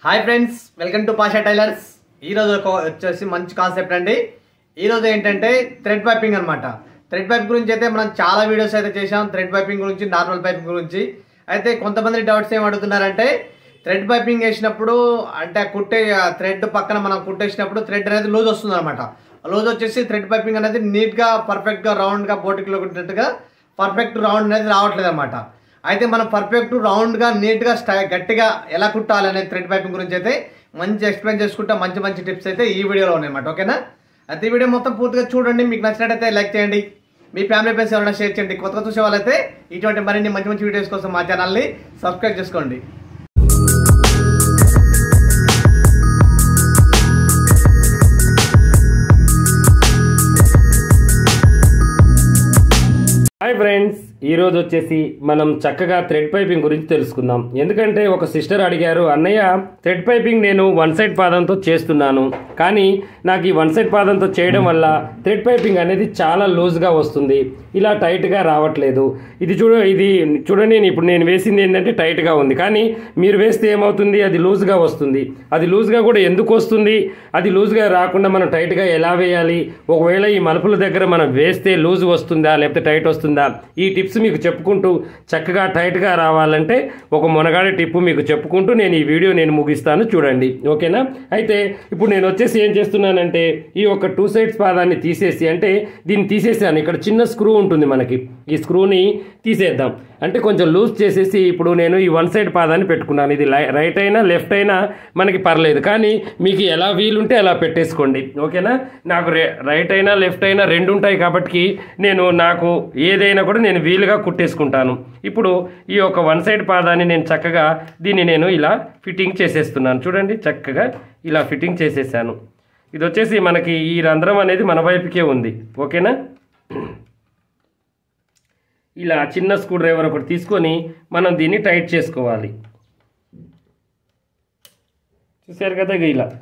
Hi friends, welcome to Pasha Tailors. ఈరోజు వచ్చేసి మంచి కాన్సెప్ట్ అండి. ఈరోజు ఏంటంటే థ్రెడ్ పైపింగ్ అనమాట. థ్రెడ్ పైప్ గురించి అయితే మనం చాలా వీడియోస్ అయితే చేసాం, థ్రెడ్ పైపింగ్ గురించి, నార్మల్ పైపింగ్ గురించి. అయితే కొంతమంది డౌట్స్ ఏం అడుగుతున్నారంటే, థ్రెడ్ పైపింగ్ వేసినప్పుడు అంటే కుట్టే థ్రెడ్ పక్కన మనం కుట్టేసినప్పుడు థ్రెడ్ అనేది లూజ్ వస్తుంది అనమాట. లూజ్ వచ్చేసి థ్రెడ్ పైపింగ్ అనేది నీట్గా పర్ఫెక్ట్గా రౌండ్గా బోటిక్లో కుట్టినట్టుగా పర్ఫెక్ట్ రౌండ్ అనేది రావట్లేదు అనమాట. అయితే మనం పర్ఫెక్ట్ రౌండ్గా నీట్గా గట్టిగా ఎలా కుట్టాలి అనేది థ్రెడ్ పైపింగ్ గురించి అయితే మంచి ఎక్స్ప్లెయిన్ చేసుకుంటా, మంచి మంచి టిప్స్ అయితే ఈ వీడియోలో ఉన్నాయన్నమాట. ఓకేనా? అయితే ఈ వీడియో మొత్తం పూర్తిగా చూడండి. మీకు నచ్చినట్టయితే లైక్ చేయండి, మీ ఫ్యామిలీ ఫ్రెండ్స్ ఎవరైనా షేర్ చేయండి. కొత్తగా చూసే వాళ్ళైతే ఇటువంటి మరిన్ని మంచి మంచి వీడియోస్ కోసం మా ఛానల్ని సబ్స్క్రైబ్ చేసుకోండి. హాయ్ ఫ్రెండ్స్, ఈరోజు వచ్చేసి మనం చక్కగా థ్రెడ్ పైపింగ్ గురించి తెలుసుకుందాం. ఎందుకంటే ఒక సిస్టర్ అడిగారు, అన్నయ్య థ్రెడ్ పైపింగ్ నేను వన్ సైడ్ పాదంతో చేస్తున్నాను, కానీ నాకు ఈ వన్ సైడ్ పాదంతో చేయడం వల్ల థ్రెడ్ పైపింగ్ అనేది చాలా లూజ్గా వస్తుంది, ఇలా టైట్గా రావట్లేదు. ఇది చూడండి, ఇప్పుడు నేను వేసింది ఏంటంటే టైట్గా ఉంది, కానీ మీరు వేస్తే ఏమవుతుంది, అది లూజ్గా వస్తుంది. అది లూజ్గా కూడా ఎందుకు వస్తుంది, అది లూజ్గా రాకుండా మనం టైట్గా ఎలా వేయాలి, ఒకవేళ ఈ మలుపుల దగ్గర మనం వేస్తే లూజ్ వస్తుందా లేకపోతే టైట్ వస్తుందా, ఈ టిప్స్ మీకు చెప్పుకుంటూ చక్కగా టైట్గా రావాలంటే ఒక మొనగాడి టిప్పు మీకు చెప్పుకుంటూ నేను ఈ వీడియో ముగిస్తాను, చూడండి. ఓకేనా? అయితే ఇప్పుడు నేను వచ్చేసి ఏం చేస్తున్నానంటే, ఈ ఒక 2 సైడ్స్ పాదాన్ని తీసేసి, అంటే దీన్ని తీసేసాను. ఇక్కడ చిన్న స్క్రూ ఉంటుంది మనకి, ఈ స్క్రూని తీసేద్దాం. అంటే కొంచెం లూజ్ చేసేసి ఇప్పుడు నేను ఈ వన్ సైడ్ పాదాన్ని పెట్టుకున్నాను. ఇది రైట్ అయినా లెఫ్ట్ అయినా మనకి పర్లేదు, కానీ మీకు ఎలా వీలుంటే అలా పెట్టేసుకోండి. ఓకేనా? నాకు రైట్ అయినా లెఫ్ట్ అయినా రెండు ఉంటాయి కాబట్టి నాకు ఏదైనా కూడా నేను వీలుగా కుట్టేసుకుంటాను. ఇప్పుడు ఈ యొక్క వన్ సైడ్ పాదాన్ని నేను చక్కగా దీన్ని ఇలా ఫిట్టింగ్ చేసేస్తున్నాను. చూడండి, చక్కగా ఇలా ఫిట్టింగ్ చేసేసాను. ఇది వచ్చేసి మనకి ఈ రంధ్రం అనేది మన వైపుకే ఉంది. ఓకేనా? ఇలా చిన్న స్క్రూ డ్రైవర్ ఒకటి తీసుకొని మనం దీన్ని టైట్ చేసుకోవాలి. చూసారు కదా,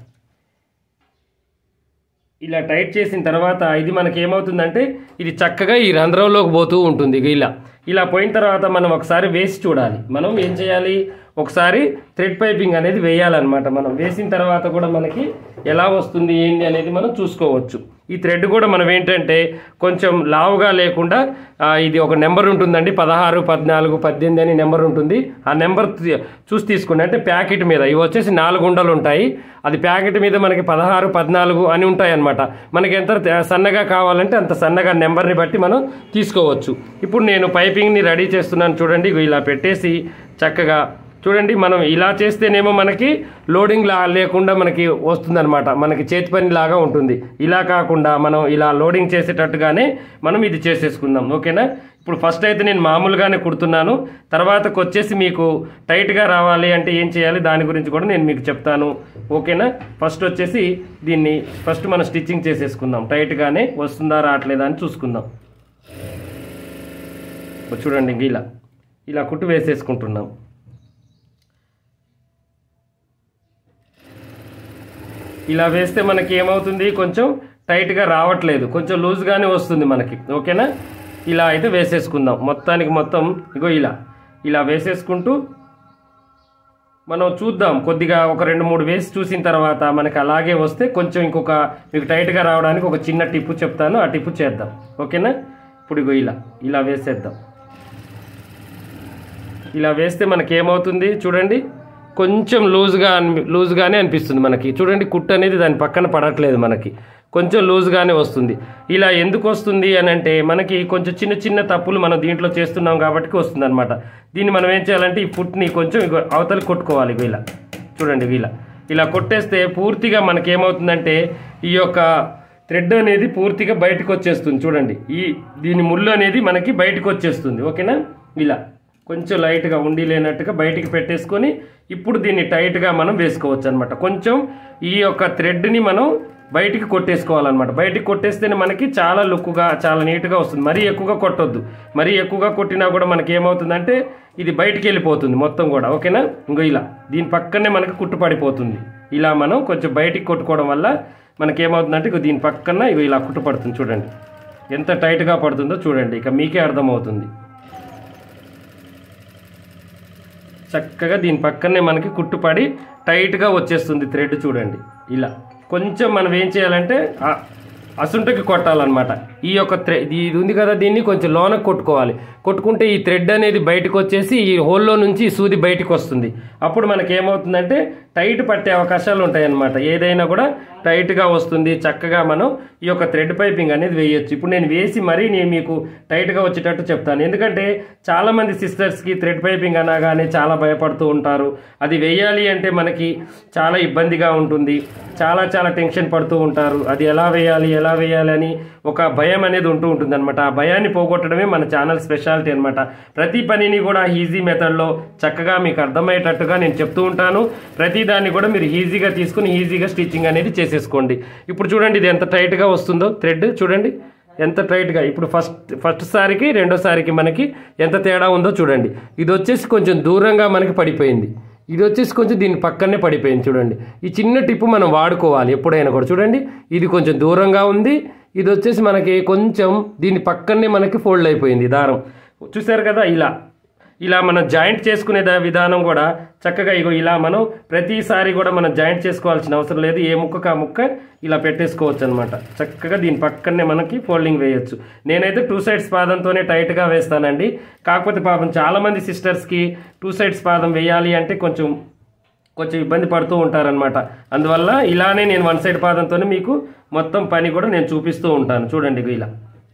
ఇలా టైట్ చేసిన తర్వాత ఇది మనకి ఏమవుతుందంటే, ఇది చక్కగా ఈ రంధ్రంలోకి పోతూ ఉంటుంది. ఇలా పోయిన తర్వాత మనం ఒకసారి వేసి చూడాలి. మనం ఏం చేయాలి, ఒకసారి థ్రెడ్ పైపింగ్ అనేది వేయాలన్నమాట. మనం వేసిన తర్వాత కూడా మనకి ఎలా వస్తుంది ఏంటి అనేది మనం చూసుకోవచ్చు. ఈ థ్రెడ్ కూడా మనం ఏంటంటే కొంచెం లావుగా లేకుండా, ఇది ఒక నెంబర్ ఉంటుందండి, 16, 14, 18 అని నెంబర్ ఉంటుంది. ఆ నెంబర్ చూసి తీసుకోండి. అంటే ప్యాకెట్ మీద ఇవి వచ్చేసి 4 ఉండలు ఉంటాయి. అది ప్యాకెట్ మీద మనకి 16, 14 అని ఉంటాయి అన్నమాట. మనకి ఎంత సన్నగా కావాలంటే అంత సన్నగా నెంబర్ని బట్టి మనం తీసుకోవచ్చు. ఇప్పుడు నేను పైపింగ్ని రెడీ చేస్తున్నాను. చూడండి, ఇలా పెట్టేసి చక్కగా చూడండి, మనం ఇలా చేస్తేనేమో మనకి లోడింగ్ లేకుండా మనకి వస్తుందన్నమాట, మనకి చేతి పని లాగా ఉంటుంది. ఇలా కాకుండా మనం ఇలా లోడింగ్ చేసేటట్టుగానే మనం ఇది చేసేసుకుందాం. ఓకేనా? ఇప్పుడు ఫస్ట్ అయితే నేను మామూలుగానే కుడుతున్నాను. తర్వాతకు వచ్చేసి మీకు టైట్గా రావాలి అంటే ఏం చేయాలి దాని గురించి కూడా నేను మీకు చెప్తాను. ఓకేనా? ఫస్ట్ వచ్చేసి దీన్ని మనం స్టిచ్చింగ్ చేసేసుకుందాం. టైట్గానే వస్తుందా రావట్లేదా అని చూసుకుందాం. చూడండి, ఇలా కుట్టు వేసేసుకుంటున్నాం. ఇలా వేస్తే మనకి ఏమవుతుంది, కొంచెం టైట్గా రావట్లేదు, కొంచెం లూజ్గానే వస్తుంది మనకి. ఓకేనా? ఇలా అయితే వేసేసుకుందాం. మొత్తం ఇలా వేసేసుకుంటూ మనం చూద్దాం. కొద్దిగా ఒక 2-3 వేసి చూసిన తర్వాత మనకి అలాగే వస్తే కొంచెం మీకు టైట్గా రావడానికి ఒక చిన్న టిప్పు చెప్తాను, ఆ టిప్పు చేద్దాం. ఓకేనా? ఇప్పుడు ఇలా వేసేద్దాం. ఇలా వేస్తే మనకి ఏమవుతుంది, చూడండి, కొంచెం లూజ్గానే అనిపిస్తుంది మనకి. చూడండి, కుట్టు అనేది దాని పక్కన పడట్లేదు, మనకి కొంచెం లూజ్గానే వస్తుంది. ఇలా ఎందుకు వస్తుంది అని అంటే, మనకి కొంచెం చిన్న చిన్న తప్పులు మనం దీంట్లో చేస్తున్నాం కాబట్టి వస్తుంది అనమాట. దీన్ని మనం ఏం చేయాలంటే, ఈ ఫుట్ని కొంచెం అవతలి కొట్టుకోవాలి. చూడండి, ఇలా కొట్టేస్తే పూర్తిగా మనకేమవుతుందంటే, ఈ యొక్క థ్రెడ్ అనేది పూర్తిగా బయటకు వచ్చేస్తుంది. చూడండి, దీని ముళ్ళు అనేది మనకి బయటకు వచ్చేస్తుంది. ఓకేనా? కొంచెం లైట్గా ఉండి లేనట్టుగా బయటికి పెట్టేసుకొని ఇప్పుడు దీన్ని టైట్గా మనం వేసుకోవచ్చు అనమాట. కొంచెం ఈ యొక్క థ్రెడ్ని మనం బయటికి కొట్టేసుకోవాలన్నమాట. బయటికి కొట్టేస్తేనే మనకి చాలా లుక్గా, చాలా నీట్గా వస్తుంది. మరీ ఎక్కువగా కొట్టొద్దు. మరీ ఎక్కువగా కొట్టినా కూడా మనకి ఏమవుతుందంటే ఇది బయటికి వెళ్ళిపోతుంది మొత్తం కూడా. ఓకేనా? దీని పక్కనే మనకి కుట్టు పడిపోతుంది. ఇలా మనం కొంచెం బయటికి కొట్టుకోవడం వల్ల మనకేమవుతుందంటే దీని పక్కన ఇలా కుట్టు పడుతుంది. చూడండి ఎంత టైట్గా పడుతుందో, చూడండి, మీకే అర్థమవుతుంది. చక్కగా దీని పక్కనే మనకి కుట్టుపడి టైట్గా వచ్చేస్తుంది థ్రెడ్ చూడండి. ఇలా కొంచెం మనం ఏం చేయాలంటే అసుంటకి కొట్టాలన్నమాట. ఈ యొక్క ఇది ఉంది కదా, దీన్ని కొంచెం లోన కొట్టుకోవాలి. కొట్టుకుంటే ఈ థ్రెడ్ అనేది బయటకు వచ్చేసి ఈ హోల్లో నుంచి సూది బయటకు వస్తుంది. అప్పుడు మనకి ఏమవుతుందంటే టైట్ పట్టే అవకాశాలు ఉంటాయన్నమాట. ఏదైనా కూడా టైట్గా వస్తుంది. చక్కగా మనం ఈ యొక్క థ్రెడ్ పైపింగ్ అనేది వేయొచ్చు. ఇప్పుడు నేను వేసి మరీ నేను మీకు టైట్గా వచ్చేటట్టు చెప్తాను. ఎందుకంటే చాలామంది సిస్టర్స్కి థ్రెడ్ పైపింగ్ అనగానే చాలా భయపడుతూ ఉంటారు. అది వేయాలి అంటే మనకి చాలా ఇబ్బందిగా ఉంటుంది. చాలా టెన్షన్ పడుతూ ఉంటారు. అది ఎలా వేయాలి అని ఒక భయం అనేది ఉంటుంది అనమాట. ఆ భయాన్ని పోగొట్టడమే మన ఛానల్ స్పెషాలిటీ అనమాట. ప్రతి పనిని కూడా ఈజీ మెథడ్లో చక్కగా మీకు అర్థమయ్యేటట్టుగా నేను చెప్తూ ఉంటాను. ప్రతి దాన్ని కూడా మీరు ఈజీగా తీసుకుని ఈజీగా స్టిచ్చింగ్ అనేది చేసేసుకోండి. ఇప్పుడు చూడండి ఇది ఎంత టైట్గా వస్తుందో థ్రెడ్ చూడండి ఎంత టైట్గా. ఇప్పుడు ఫస్ట్ సారికి రెండోసారికి మనకి ఎంత తేడా ఉందో చూడండి. ఇది వచ్చేసి కొంచెం దూరంగా మనకి పడిపోయింది. ఇది వచ్చేసి కొంచెం దీని పక్కనే పడిపోయింది చూడండి. ఈ చిన్న టిప్పు మనం వాడుకోవాలి ఎప్పుడైనా కూడా. చూడండి ఇది కొంచెం దూరంగా ఉంది. ఇది వచ్చేసి మనకి కొంచెం దీని పక్కనే మనకి ఫోల్డ్ అయిపోయింది దారం. చూసారు కదా, ఇలా మనం జాయింట్ చేసుకునే విధానం కూడా చక్కగా ఇలా మనం ప్రతిసారి కూడా మనం జాయింట్ చేసుకోవాల్సిన అవసరం లేదు. ఏ ముక్కకు ఆ ముక్క ఇలా పెట్టేసుకోవచ్చు అనమాట. చక్కగా దీని పక్కనే మనకి ఫోల్డింగ్ వేయొచ్చు. నేనైతే 2 సైడ్స్ పాదంతోనే టైట్గా వేస్తానండి. కాకపోతే పాపం చాలామంది సిస్టర్స్కి 2 సైడ్స్ పాదం వేయాలి అంటే కొంచెం ఇబ్బంది పడుతూ ఉంటారనమాట. అందువల్ల ఇలానే నేను 1 సైడ్ పాదంతోనే మీకు మొత్తం పని కూడా నేను చూపిస్తూ ఉంటాను. చూడండి ఇలా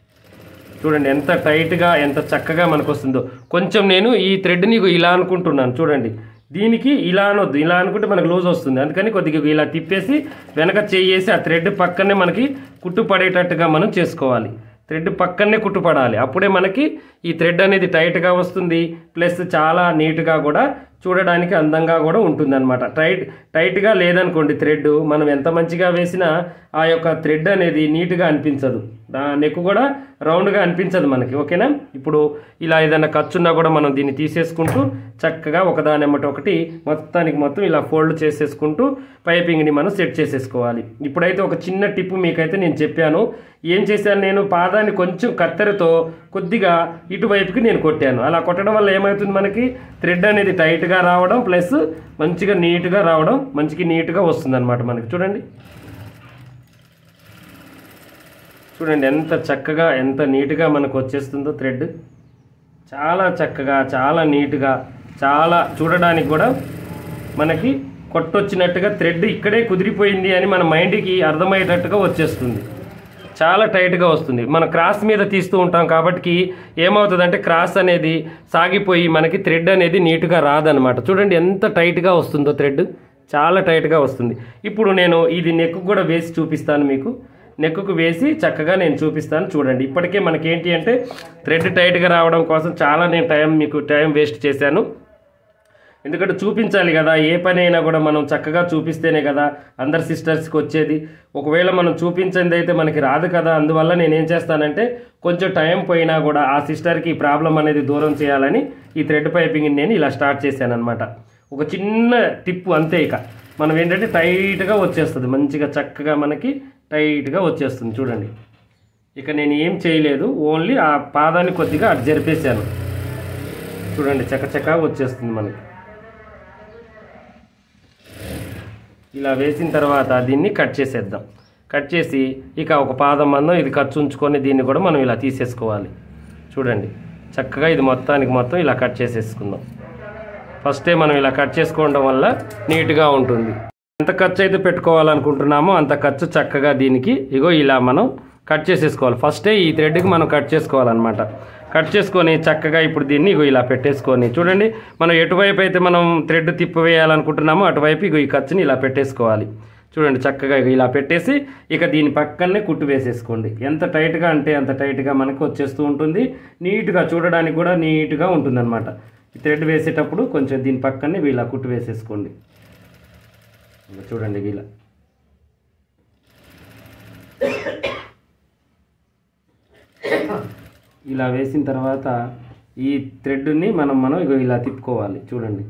చూడండి ఎంత టైట్గా ఎంత చక్కగా మనకు వస్తుందో. కొంచెం నేను ఈ థ్రెడ్ని ఇలా అనుకుంటున్నాను చూడండి. దీనికి ఇలా అనొద్దు, ఇలా అనుకుంటే మనకు లూజ్ వస్తుంది. అందుకని కొద్దిగా ఇలా తిప్పేసి వెనక చేసి ఆ థ్రెడ్ పక్కనే మనకి కుట్టు పడేటట్టుగా మనం చేసుకోవాలి. థ్రెడ్ పక్కనే కుట్టుపడాలి. అప్పుడే మనకి ఈ థ్రెడ్ అనేది టైట్గా వస్తుంది. ప్లస్ చాలా నీట్గా కూడా చూడడానికి అందంగా కూడా ఉంటుంది అనమాట. టైట్గా లేదనుకోండి థ్రెడ్, మనం ఎంత మంచిగా వేసినా ఆ యొక్క థ్రెడ్ అనేది నీట్గా అనిపించదు. నెక్ కూడా రౌండ్గా అనిపించదు మనకి. ఓకేనా? ఇప్పుడు ఇలా ఏదైనా ఖర్చున్నా కూడా మనం దీన్ని తీసేసుకుంటూ చక్కగా ఒకదాని ఎమ్మటి ఒకటి మొత్తం ఇలా ఫోల్డ్ చేసేసుకుంటూ పైపింగ్ని మనం సెట్ చేసేసుకోవాలి. ఇప్పుడైతే ఒక చిన్న టిప్ మీకైతే నేను చెప్పాను. ఏం చేశాను, నేను పాదాన్ని కొంచెం కత్తెరతో కొద్దిగా ఇటువైపుకి నేను కొట్టాను. అలా కొట్టడం వల్ల ఏమవుతుంది, మనకి థ్రెడ్ అనేది టైట్గా రావడం ప్లస్ మంచిగా నీట్గా రావడం, నీట్గా వస్తుంది అనమాట మనకి. చూడండి ఎంత చక్కగా ఎంత నీట్గా మనకు వచ్చేస్తుందో థ్రెడ్. చాలా చక్కగా చాలా నీట్గా చాలా చూడడానికి కూడా మనకి కొట్టొచ్చినట్టుగా థ్రెడ్ ఇక్కడే కుదిరిపోయింది అని మన మైండ్కి అర్థమయ్యేటట్టుగా వచ్చేస్తుంది. చాలా టైట్గా వస్తుంది. మనం క్రాస్ మీద తీస్తూ ఉంటాం కాబట్టి ఏమవుతుందంటే క్రాస్ అనేది సాగిపోయి మనకి థ్రెడ్ అనేది నీట్గా రాదనమాట. చూడండి ఎంత టైట్గా వస్తుందో థ్రెడ్, చాలా టైట్గా వస్తుంది. ఇప్పుడు నేను ఇది నెక్ కూడా వేసి చూపిస్తాను మీకు. నెక్కు వేసి చక్కగా నేను చూపిస్తాను చూడండి. ఇప్పటికే మనకేంటి అంటే థ్రెడ్ టైట్గా రావడం కోసం చాలా నేను మీకు టైం వేస్ట్ చేశాను. ఎందుకంటే చూపించాలి కదా, ఏ పని అయినా కూడా మనం చక్కగా చూపిస్తేనే కదా అందరు సిస్టర్స్కి వచ్చేది. ఒకవేళ మనం చూపించింది అయితే మనకి రాదు కదా. అందువల్ల నేనేం చేస్తానంటే కొంచెం టైం పోయినా కూడా ఆ సిస్టర్కి ఈ ప్రాబ్లం అనేది దూరం చేయాలని ఈ థ్రెడ్ పైపింగ్ నేను ఇలా స్టార్ట్ చేశాను అనమాట. ఒక చిన్న టిప్ అంతే. ఇక మనం ఏంటంటే టైట్గా వచ్చేస్తుంది, మంచిగా చక్కగా మనకి టైట్గా వచ్చేస్తుంది చూడండి. ఇక నేను ఏం చేయలేదు, ఓన్లీ ఆ పాదాన్ని కొద్దిగా అటు జరిపేశాను. చూడండి చక్కగా వచ్చేస్తుంది మనకి. ఇలా వేసిన తర్వాత దీన్ని కట్ చేసేద్దాం. కట్ చేసి ఇక ఒక పాదం మందం ఇది ఖర్చు ఉంచుకొని దీన్ని కూడా మనం ఇలా తీసేసుకోవాలి. చూడండి చక్కగా ఇది మొత్తం ఇలా కట్ చేసేసుకుందాం. ఫస్టే మనం ఇలా కట్ చేసుకోవడం వల్ల నీట్గా ఉంటుంది. ఎంత ఖర్చు అయితే పెట్టుకోవాలనుకుంటున్నామో అంత ఖర్చు చక్కగా దీనికి ఇలా మనం కట్ చేసేసుకోవాలి. ఫస్టే ఈ థ్రెడ్కి మనం కట్ చేసుకోవాలన్నమాట. కట్ చేసుకొని చక్కగా ఇప్పుడు దీన్ని ఇలా పెట్టేసుకొని చూడండి, మనం ఎటువైపు అయితే మనం థ్రెడ్ తిప్పివేయాలనుకుంటున్నామో అటువైపు ఈ ఖర్చుని ఇలా పెట్టేసుకోవాలి. చూడండి చక్కగా ఇలా పెట్టేసి ఇక దీని పక్కనే కుట్టు వేసేసుకోండి. ఎంత టైట్గా అంటే అంత టైట్గా మనకు వచ్చేస్తూ ఉంటుంది. నీట్గా చూడడానికి కూడా నీట్గా ఉంటుంది అనమాట. ఈ థ్రెడ్ వేసేటప్పుడు కొంచెం దీని పక్కనే ఇలా కుట్టు వేసేసుకోండి. చూడండి ఇలా వేసిన తర్వాత ఈ థ్రెడ్ని మనం ఇలా తిప్పుకోవాలి. చూడండి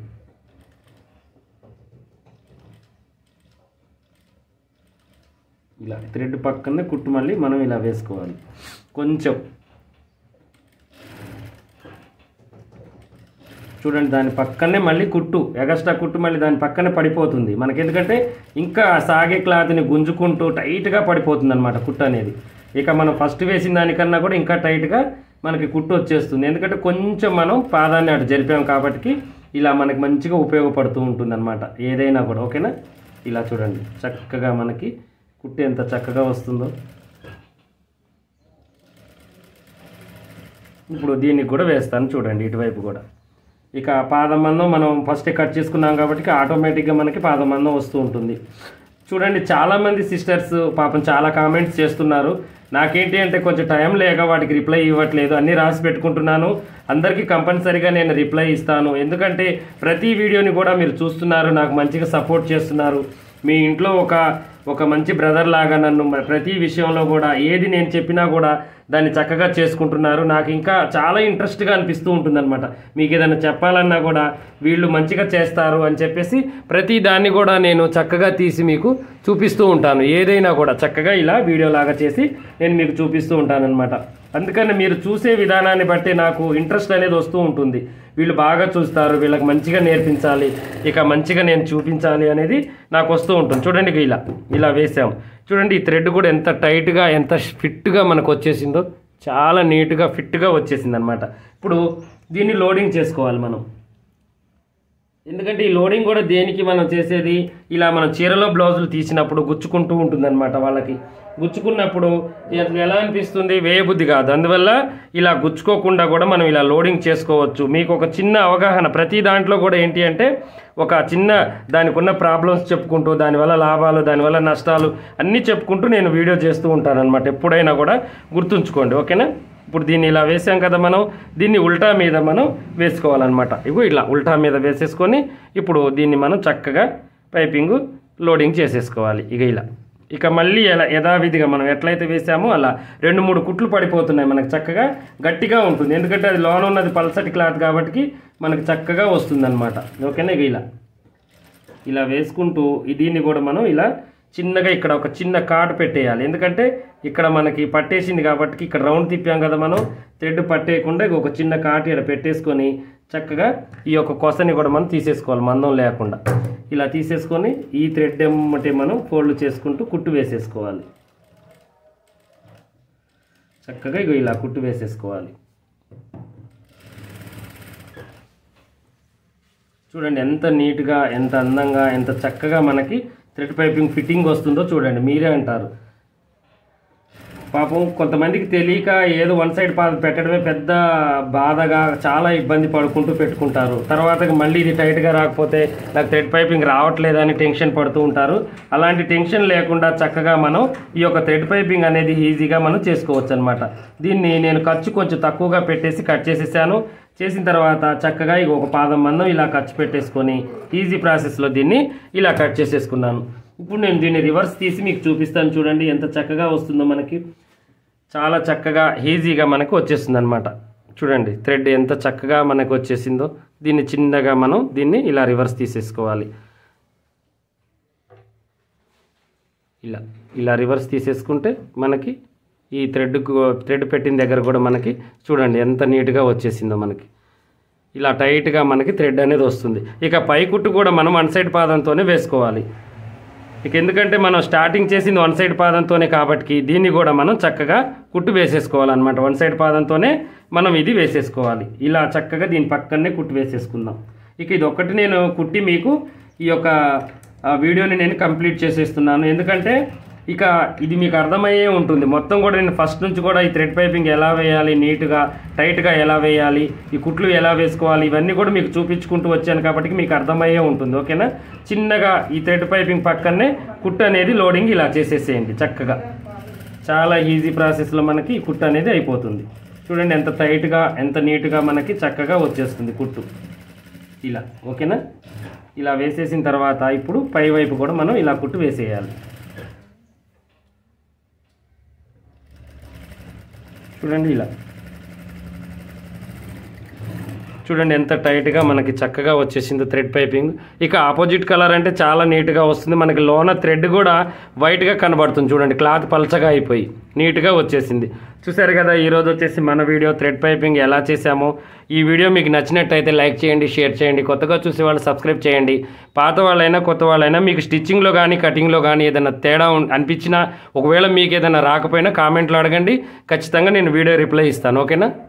ఇలా థ్రెడ్ పక్కనే కుట్టు మళ్ళీ మనం ఇలా వేసుకోవాలి. కొంచెం చూడండి దాని పక్కనే మళ్ళీ కుట్టు ఎగస్ట్రా కుట్టు మళ్ళీ దాని పక్కనే పడిపోతుంది మనకి, ఎందుకంటే ఇంకా సాగే క్లాత్ని గుంజుకుంటూ టైట్గా పడిపోతుంది అనమాట కుట్టు అనేది. ఇక మనం ఫస్ట్ వేసిన దానికన్నా కూడా ఇంకా టైట్గా మనకి కుట్టు వచ్చేస్తుంది, ఎందుకంటే కొంచెం మనం పాదాన్ని అటు జరిపాం కాబట్టి ఇలా మనకి మంచిగా ఉపయోగపడుతూ ఉంటుంది అనమాట ఏదైనా కూడా. ఓకేనా, ఇలా చూడండి చక్కగా మనకి కుట్టు ఎంత చక్కగా వస్తుందో. ఇప్పుడు దీనికి కూడా వేస్తాను చూడండి ఇటువైపు కూడా. ఇక పాదం మందం మనం ఫస్ట్ కట్ చేసుకున్నాం కాబట్టి ఆటోమేటిక్గా మనకి పాదం మందం వస్తూ ఉంటుంది. చూడండి చాలామంది సిస్టర్స్ పాపం చాలా కామెంట్స్ చేస్తున్నారు. నాకేంటి అంటే కొంచెం టైం లేక వాటికి రిప్లై ఇవ్వట్లేదు, అన్నీ రాసి పెట్టుకుంటున్నాను. అందరికీ కంపల్సరీగా నేను రిప్లై ఇస్తాను, ఎందుకంటే ప్రతి వీడియోని కూడా మీరు చూస్తున్నారు, నాకు మంచిగా సపోర్ట్ చేస్తున్నారు. మీ ఇంట్లో ఒక మంచి బ్రదర్ లాగా నన్ను ప్రతి విషయంలో కూడా ఏది నేను చెప్పినా కూడా దాన్ని చక్కగా చేసుకుంటున్నారు. నాకు ఇంకా చాలా ఇంట్రెస్ట్గా అనిపిస్తూ ఉంటుందన్నమాట. మీకు ఏదైనా చెప్పాలన్నా కూడా వీళ్ళు మంచిగా చేస్తారు అని చెప్పేసి ప్రతి దాన్ని కూడా నేను చక్కగా తీసి మీకు చూపిస్తూ ఉంటాను. ఏదైనా కూడా చక్కగా ఇలా వీడియో లాగా చేసి నేను మీకు చూపిస్తూ ఉంటానన్నమాట. అందుకని మీరు చూసే విధానాన్ని బట్టి నాకు ఇంట్రెస్ట్ అనేది వస్తూ ఉంటుంది. వీళ్ళు బాగా చూస్తారు, వీళ్ళకి మంచిగా నేర్పించాలి, ఇక మంచిగా నేను చూపించాలి అనేది నాకు వస్తూ ఉంటుంది. చూడండి ఇలా వేసాం. చూడండి ఈ థ్రెడ్ కూడా ఎంత టైట్గా ఎంత ఫిట్గా మనకు వచ్చేసిందో, చాలా నీట్గా ఫిట్గా వచ్చేసింది అనమాట. ఇప్పుడు దీన్ని లోడింగ్ చేసుకోవాలి మనం, ఎందుకంటే ఈ లోడింగ్ కూడా దేనికి మనం చేసేది, ఇలా మనం చీరలో బ్లౌజులు తీసినప్పుడు గుచ్చుకుంటూ ఉంటుందన్నమాట. వాళ్ళకి గుచ్చుకున్నప్పుడు ఎలా అనిపిస్తుంది, వేయబుద్ధి కాదు. అందువల్ల ఇలా గుచ్చుకోకుండా కూడా మనం ఇలా లోడింగ్ చేసుకోవచ్చు. మీకు ఒక చిన్న అవగాహన ప్రతి దాంట్లో కూడా ఏంటి అంటే ఒక చిన్న దానికి ఉన్న ప్రాబ్లమ్స్ చెప్పుకుంటూ, దానివల్ల లాభాలు, దానివల్ల నష్టాలు అన్నీ చెప్పుకుంటూ నేను వీడియో చేస్తూ ఉంటాను అనమాట. ఎప్పుడైనా కూడా గుర్తుంచుకోండి, ఓకేనా. ఇప్పుడు దీన్ని ఇలా వేసాం కదా, మనం దీన్ని ఉల్టా మీద మనం వేసుకోవాలన్నమాట. ఇగో ఇలా ఉల్టా మీద వేసేసుకొని ఇప్పుడు దీన్ని మనం చక్కగా పైపింగ్ లోడింగ్ చేసేసుకోవాలి. ఇక మళ్ళీ ఎలా యథావిధిగా మనం ఎట్లయితే వేసామో అలా 2-3 కుట్లు పడిపోతున్నాయి, మనకు చక్కగా గట్టిగా ఉంటుంది. ఎందుకంటే అది లోన ఉన్నది పల్సటి క్లాత్ కాబట్టి మనకు చక్కగా వస్తుందన్నమాట. ఓకేనా, ఇలా వేసుకుంటూ దీన్ని కూడా మనం ఇలా చిన్నగా ఇక్కడ ఒక చిన్న కాటు పెట్టేయాలి. ఎందుకంటే ఇక్కడ మనకి పట్టేసింది కాబట్టి ఇక్కడ రౌండ్ తిప్పాం కదా మనం, థ్రెడ్ పట్టేయకుండా ఒక చిన్న కాటు ఇక్కడ పెట్టేసుకొని చక్కగా ఈ యొక్క కొసని కూడా మనం తీసేసుకోవాలి మందం లేకుండా. ఇలా తీసేసుకొని ఈ థ్రెడ్ ఏమంటే మనం ఫోల్డ్ చేసుకుంటూ కుట్టు వేసేసుకోవాలి. చక్కగా ఇలా కుట్టు వేసేసుకోవాలి. చూడండి ఎంత నీట్గా, ఎంత అందంగా, ఎంత చక్కగా మనకి థ్రెడ్ పైపింగ్ ఫిట్టింగ్ వస్తుందో చూడండి, మీరే అంటారు. పాపం కొంతమందికి తెలియక ఏదో వన్ సైడ్ పెట్టడమే పెద్ద బాధగా చాలా ఇబ్బంది పడుకుంటూ పెట్టుకుంటారు. తర్వాత మళ్ళీ ఇది టైట్గా రాకపోతే నాకు థ్రెడ్ పైపింగ్ రావట్లేదని టెన్షన్ పడుతూ ఉంటారు. అలాంటి టెన్షన్ లేకుండా చక్కగా మనం ఈ యొక్క థ్రెడ్ పైపింగ్ అనేది ఈజీగా మనం చేసుకోవచ్చు అనమాట. దీన్ని నేను ఖర్చు కొంచెం తక్కువగా పెట్టేసి కట్ చేసేసాను. చేసిన తర్వాత చక్కగా ఒక పాదం మందం ఇలా ఖర్చు పెట్టేసుకొని ఈజీ ప్రాసెస్లో దీన్ని ఇలా కట్ చేసేసుకున్నాను. ఇప్పుడు నేను దీన్ని రివర్స్ తీసి మీకు చూపిస్తాను. చూడండి ఎంత చక్కగా వస్తుందో, మనకి చాలా చక్కగా ఈజీగా మనకు వచ్చేస్తుంది అనమాట. చూడండి థ్రెడ్ ఎంత చక్కగా మనకు వచ్చేసిందో. దీన్ని చిన్నగా మనం దీన్ని ఇలా రివర్స్ తీసేసుకోవాలి. ఇలా రివర్స్ తీసేసుకుంటే మనకి ఈ థ్రెడ్ పెట్టిన దగ్గర కూడా మనకి చూడండి ఎంత నీట్గా వచ్చేసిందో. మనకి ఇలా టైట్గా మనకి థ్రెడ్ అనేది వస్తుంది. ఇక పై కుట్టు కూడా మనం వన్ సైడ్ పాదంతోనే వేసుకోవాలి. ఇక ఎందుకంటే మనం స్టార్టింగ్ చేసింది వన్ సైడ్ పాదంతోనే కాబట్టి దీన్ని కూడా మనం చక్కగా కుట్టు వేసేసుకోవాలన్నమాట. వన్ సైడ్ పాదంతోనే మనం ఇది వేసేసుకోవాలి. ఇలా చక్కగా దీని పక్కనే కుట్టు వేసేసుకుందాం. ఇక ఇది ఒక్కటి నేను కుట్టి మీకు ఈ యొక్క వీడియోని నేను కంప్లీట్ చేసేస్తున్నాను. ఎందుకంటే ఇక ఇది మీకు అర్థమయ్యే ఉంటుంది. మొత్తం కూడా నేను ఫస్ట్ నుంచి కూడా ఈ థ్రెడ్ పైపింగ్ ఎలా వేయాలి, నీట్గా టైట్గా ఎలా వేయాలి, ఈ కుట్లు ఎలా వేసుకోవాలి, ఇవన్నీ కూడా మీకు చూపించుకుంటూ వచ్చాను కాబట్టి మీకు అర్థమయ్యే ఉంటుంది. ఓకేనా, చిన్నగా ఈ థ్రెడ్ పైపింగ్ పక్కనే కుట్టు అనేది లోడింగ్ ఇలా చేసేసేయండి. చక్కగా చాలా ఈజీ ప్రాసెస్లో మనకి ఈ కుట్టు అనేది అయిపోతుంది. చూడండి ఎంత టైట్గా ఎంత నీట్గా మనకి చక్కగా వచ్చేస్తుంది కుట్టు ఇలా. ఓకేనా, ఇలా వేసేసిన తర్వాత ఇప్పుడు పై వైపు కూడా మనం ఇలా కుట్టు వేసేయాలి. చూడండి చూడండి ఎంత టైట్గా మనకి చక్కగా వచ్చేసింది థ్రెడ్ పైపింగ్. ఇక ఆపోజిట్ కలర్ అంటే చాలా నీట్గా వస్తుంది. మనకి లోన థ్రెడ్ కూడా వైట్గా కనబడుతుంది. చూడండి క్లాత్ పలచగా అయిపోయి నీట్గా వచ్చేసింది. చూసారు కదా, ఈరోజు వచ్చేసి మన వీడియో థ్రెడ్ పైపింగ్ ఎలా చేసామో. ఈ వీడియో మీకు నచ్చినట్టయితే లైక్ చేయండి, షేర్ చేయండి. కొత్తగా చూసే వాళ్ళు సబ్స్క్రైబ్ చేయండి. పాత వాళ్ళైనా కొత్త వాళ్ళైనా మీకు స్టిచ్చింగ్లో కానీ కటింగ్లో కానీ ఏదైనా తేడా అనిపించినా, ఒకవేళ మీకు ఏదైనా రాకపోయినా కామెంట్లో అడగండి. ఖచ్చితంగా నేను వీడియో రిప్లై ఇస్తాను. ఓకేనా?